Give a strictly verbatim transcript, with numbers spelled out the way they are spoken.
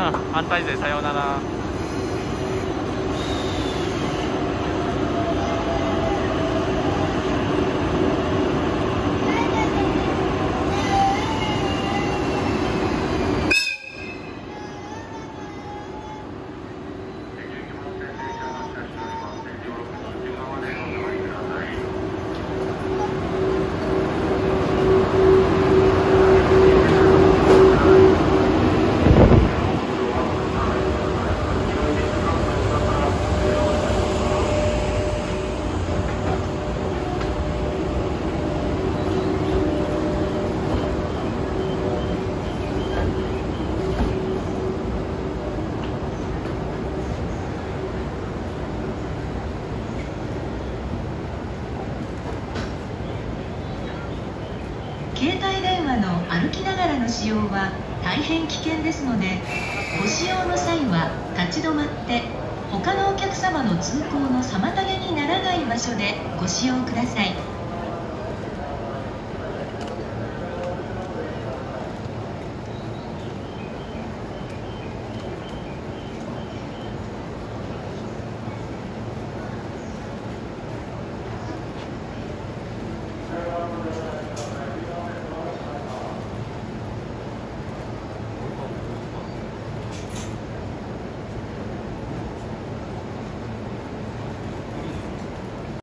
反対勢さようなら。 携帯電話の歩きながらの使用は大変危険ですので、ご使用の際は立ち止まって他のお客様の通行の妨げにならない場所でご使用ください。